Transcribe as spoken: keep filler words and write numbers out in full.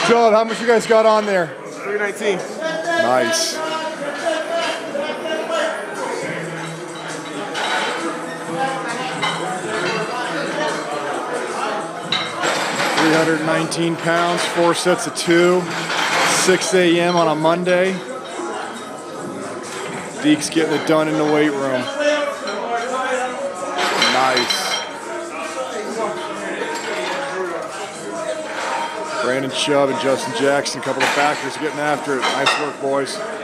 Joe, how much you guys got on there? three nineteen. Nice. three hundred nineteen pounds, four sets of two, six A M on a Monday. Deke's getting it done in the weight room. Nice. Brandon Chubb and Justin Jackson, a couple of backers getting after it. Nice work, boys.